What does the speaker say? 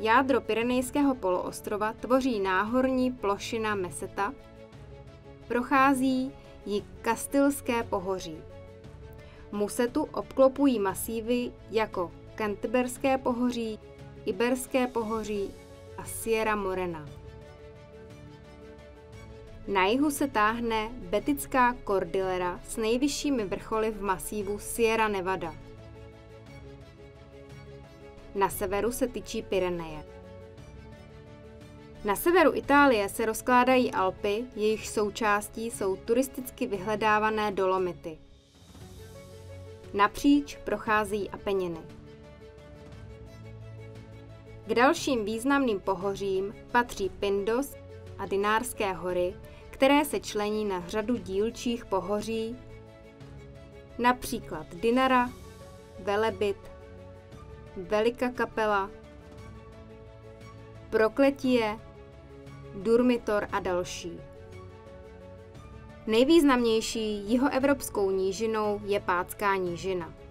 Jádro Pyrenejského poloostrova tvoří náhorní plošina Meseta, prochází jí Kastilské pohoří. Musetu obklopují masívy jako Canterberské pohoří, Iberské pohoří a Sierra Morena. Na jihu se táhne Betická kordilera s nejvyššími vrcholy v masívu Sierra Nevada. Na severu se tyčí Pyreneje. Na severu Itálie se rozkládají Alpy, jejichž součástí jsou turisticky vyhledávané Dolomity. Napříč procházejí Apeniny. K dalším významným pohořím patří Pindos a Dinárské hory, které se člení na řadu dílčích pohoří, například Dinara, Velebit, Velika Kapela, Prokletie, Durmitor a další. Nejvýznamnější jihoevropskou nížinou je Pátská nížina.